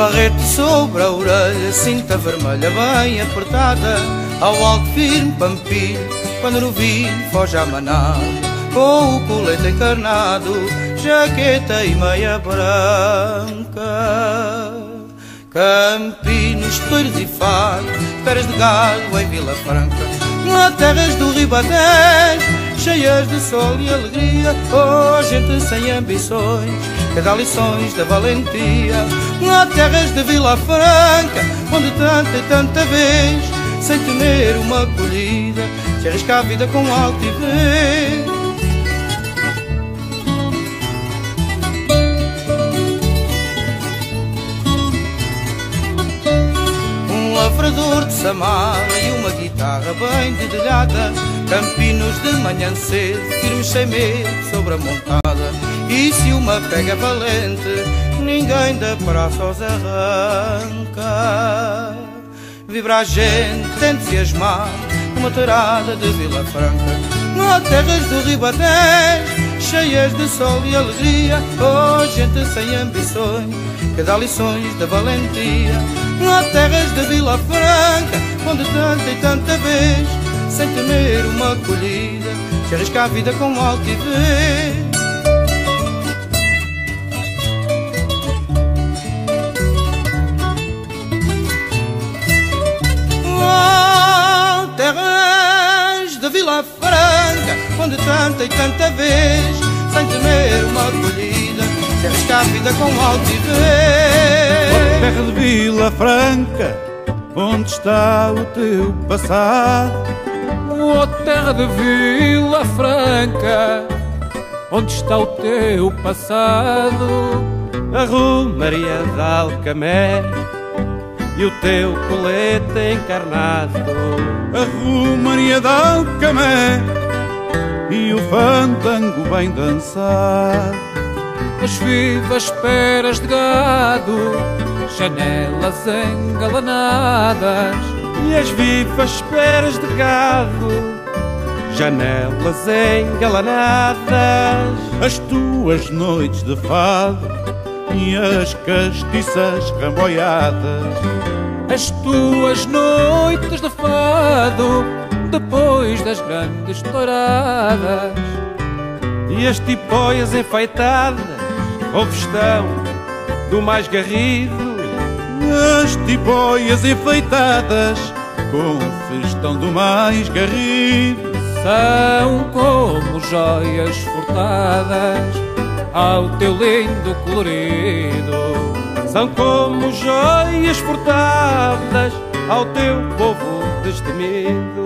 barrete sobre a orelha, cinta vermelha bem apertada, ao alto firme pampilho, quando no vinho foge à manada, com o colete encarnado, jaqueta e meia branca. Campinos, touros e fados, feras de gado em Vila Franca, terras do Ribatejo, cheias de sol e alegria, oh, gente sem ambições, que dá lições da valentia. Há terras de Vila Franca, onde tanta e tanta vez, sem temer uma colhida, se arrisca a vida com altivez. Um lavrador de Samara e uma guitarra bem dedilhada, Campinos de manhã cedo, firmes sem medo sobre a montada. E se uma pega valente, ninguém da praça os arranca. Vibra a gente entusiasmada numa tourada de Vila Franca. Há terras do Ribatejo, cheias de sol e alegria, oh, gente sem ambições, que dá lições da valentia. Há terras de Vila Franca, onde tanta e tanta vez, sem temer uma colhida, se arrisca a vida com altivez. Oh, terras de Vila Franca, onde tanta e tanta vez, sem temer uma colhida, se arrisca a vida com altivez. Oh, terra de Vila Franca, onde está o teu passado? Oh, terra de Vila Franca, onde está o teu passado? A Romaria de Alcamé e o teu colete encarnado. A Romaria de Alcamé e o fandango bem dançado. As vivas peras de gado, janelas engalanadas. E as vivas peras de gado, janelas engalanadas. As tuas noites de fado e as castiças ramboiadas. As tuas noites de fado, depois das grandes touradas. E as tipóias enfeitadas, ao festão do mais garrido. As tipóias enfeitadas, com o festão do mais garrido. São como joias furtadas ao teu lindo colorido. São como joias furtadas ao teu povo destemido.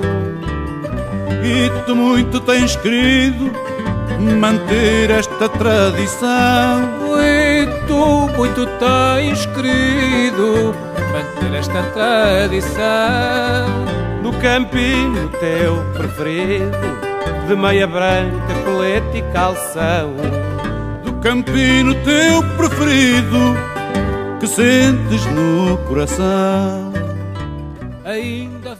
E tu muito tens querido manter esta tradição. E tu muito tens querido manter esta tradição. No campinho teu preferido, de meia branca, colete e calção. Do campino teu preferido, que sentes no coração. Ainda